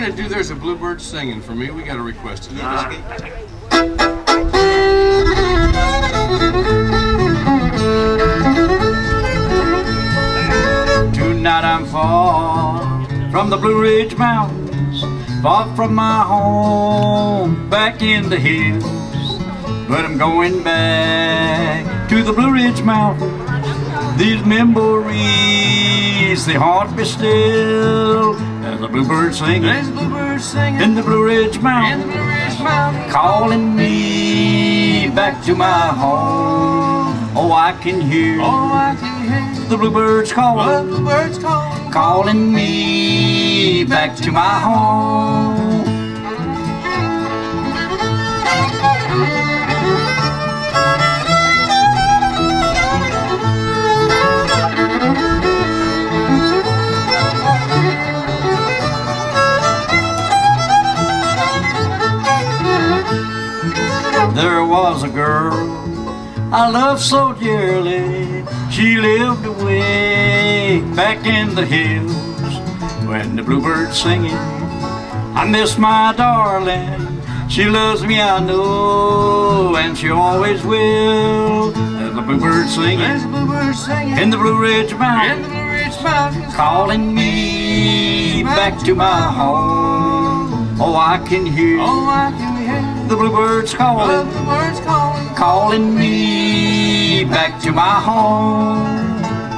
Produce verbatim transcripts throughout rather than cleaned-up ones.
ahead and do There's a Bluebird Singing for me. We got a request to do this. Tonight I'm far from the Blue Ridge Mountains, far from my home back in the hills, but I'm going back to the Blue Ridge Mountains. These memories, they haunt me still. There's a bluebird singing, There's a bluebird singing in the Blue Ridge Mountains, in the Blue Ridge Mountains, calling me back to my home. Oh, I can hear, oh, I can hear the bluebirds calling, the bluebirds calling, calling me back to my home. There was a girl I loved so dearly. She lived away back in the hills. When the bluebird's singing, I miss my darling. She loves me, I know, and she always will. There's a bluebird singing, There's a bluebird singing in the Blue Ridge in Mountains, the Blue Ridge Mountains, calling me back to my home. Oh, I can hear, oh, I can hear the bluebirds calling, the bluebirds calling, calling me back to my home.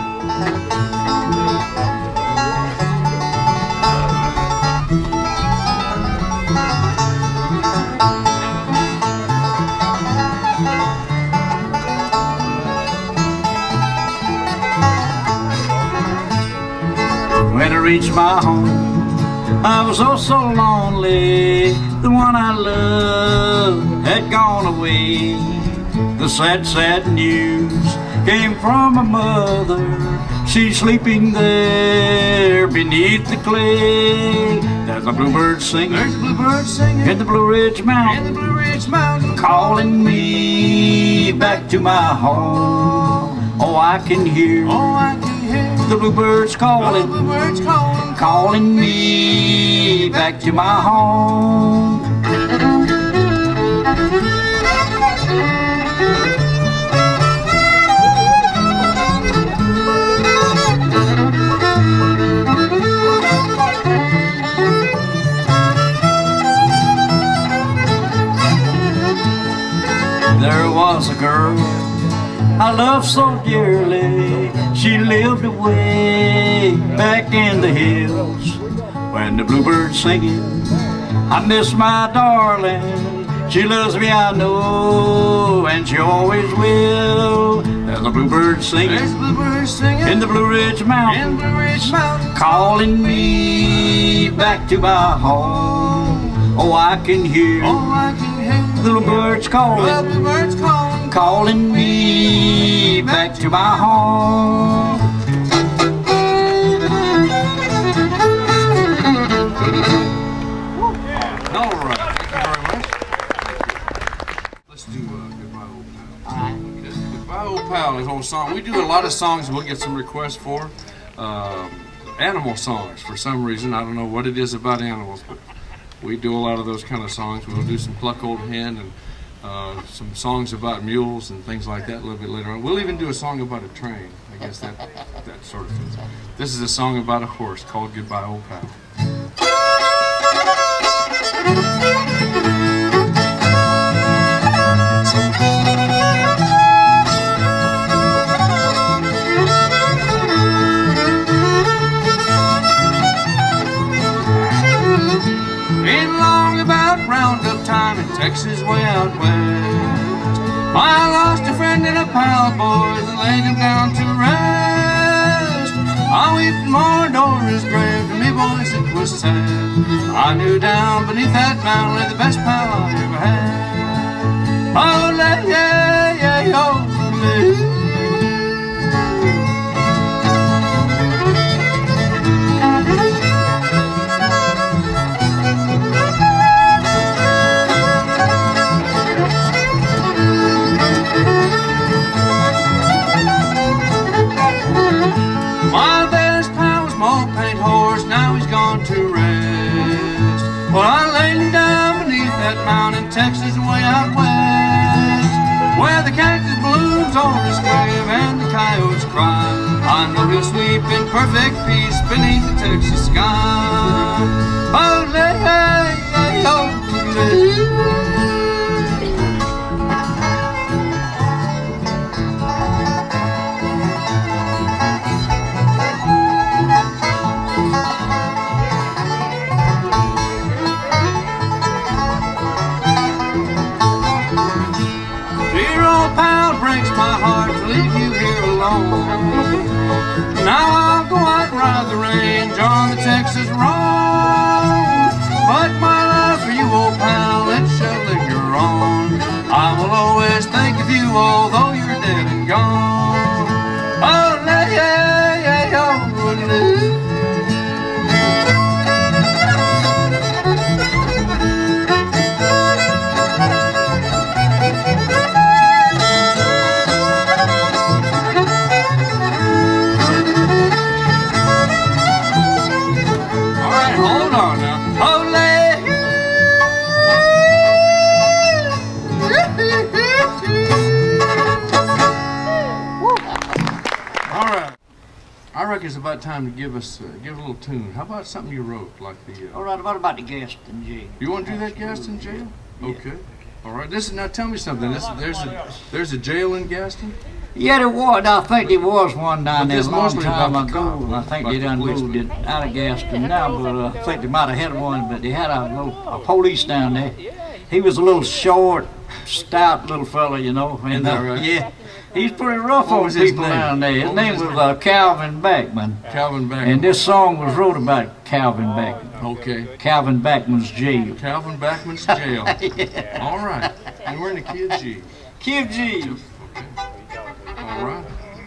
When I reached my home, I was oh so lonely. The one I loved had gone away. The sad, sad news came from my mother. She's sleeping there beneath the clay. There's a bluebird singing, There's a bluebird singing in the Blue Ridge in Mountains, the Blue Ridge Mountains, calling me back to my home. Oh, I can hear, oh, I can hear the bluebirds the calling, bluebirds calling, calling me back to my home. There was a girl I loved so dearly. She lived away back in the hills. When the bluebird's singing, I miss my darling. She loves me, I know, and she always will. There's a bluebird singing, There's a bluebird singing in the Blue Ridge in Mountains, the Blue Ridge Mountains, calling me back to my home. Oh, I can hear, oh, I can hear the little birds the calling, bluebirds calling, calling me back to my home. All right, thank you very much. Let's do uh, Goodbye Old Pal. Okay. Goodbye Old Pal is an old song. We do a lot of songs we'll get some requests for. Um, animal songs for some reason. I don't know what it is about animals, but we do a lot of those kind of songs. We'll do some Pluck Old Hen and uh, some songs about mules and things like that a little bit later on. We'll even do a song about a train. I guess that, that sort of thing. This is a song about a horse called Goodbye Old Pal. Been long about roundup time in Texas way out west. I lost a friend and a pal, boys, and laid him down to rest. I wept more o'er his grave, to me, boys, it was sad. I knew down beneath that mountain lay the best pal I ever had. Oh, lay, yeah, yeah, oh, lay. My best pal was my old paint horse, now he's gone to rest. Well, I laid down beneath that mountain in Texas way out west, where the cactus blooms over his grave and the coyotes cry. I know he'll sleep in perfect peace beneath the Texas sky. Oh, lay, lay, oh, lay. Breaks my heart to leave you here alone. Now I'll go out and ride the range on the Texas road. But my love for you, old pal, it shall linger on. I will always think of you, although you're dead and gone. Oh, lay, lay, oh, lay. Hold on now. Hold it. All right. I reckon it's about time to give us uh, give a little tune. How about something you wrote, like the? Uh, All right. What about the Gaston Jail? You want to do that, Gaston Jail? Okay. All right. This is now. Tell me something. This, there's a there's a jail in Gaston. Yeah, there was. I think there was one down there a long mostly time about the ago. cop, I think about they the done moved policeman. it out of Gaston now, but uh, I think they might have had one, but they had a little a police down there. He was a little short, stout little fella, you know. And, Isn't that uh, right? Yeah, he's pretty rough What on was his people name? down there. His What was name his was name? uh, Calvin Backman. Calvin Backman. And this song was wrote about Calvin Backman. Okay. Calvin Backman's jail. Calvin Backman's jail. Yeah. All right. And we're in the Kid G. Q G. Okay. All right.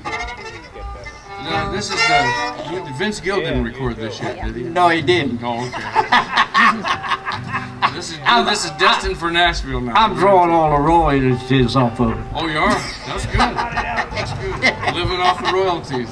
Now, this is the Vince Gill didn't record this yet, did he? No, he didn't. Oh, okay. This is this is destined for Nashville now. I'm drawing all the royalties off of it. Oh, you are? That's good. That's good. Living off the royalties.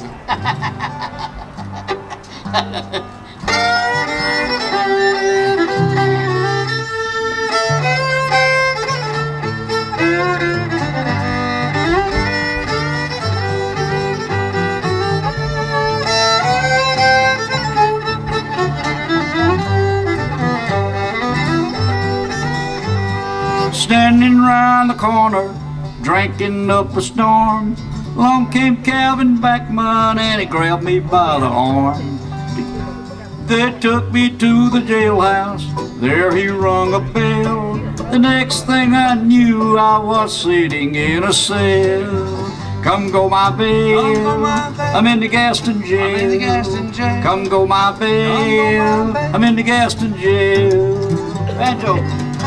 Standing round the corner, drinking up a storm, along came Calvin Backman and he grabbed me by the arm. They took me to the jailhouse, there he rung a bell. The next thing I knew, I was sitting in a cell. Come go my bail, I'm in the Gaston Jail. Come go my bail, I'm in the Gaston Jail. Banjo.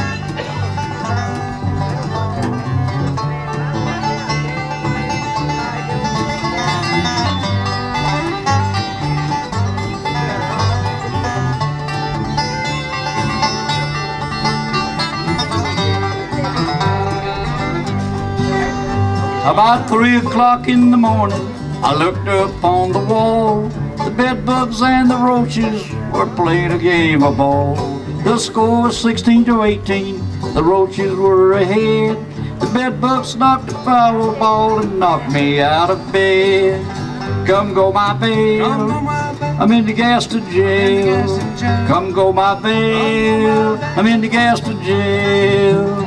About three o'clock in the morning, I looked up on the wall. The bedbugs and the roaches were playing a game of ball. The score was sixteen to eighteen, the roaches were ahead. The bedbugs knocked a foul ball and knocked me out of bed. Come go my bail, I'm in the Gaston Jail. Come go my bail, I'm in the Gaston Jail.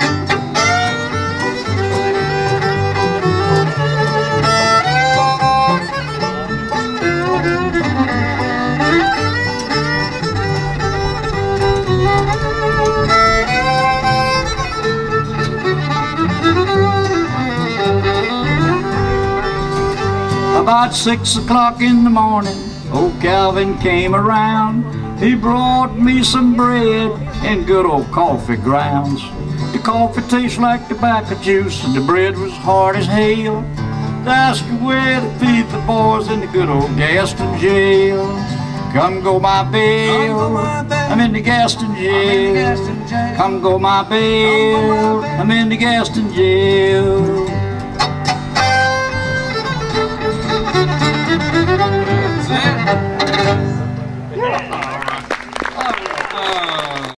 About six o'clock in the morning, old Calvin came around. He brought me some bread and good old coffee grounds. The coffee tastes like tobacco juice and the bread was hard as hell. That's the way to feed the boys in the good old Gaston Jail. Come go my bail, I'm in the Gaston Jail. Come go my bail, I'm in the Gaston Jail.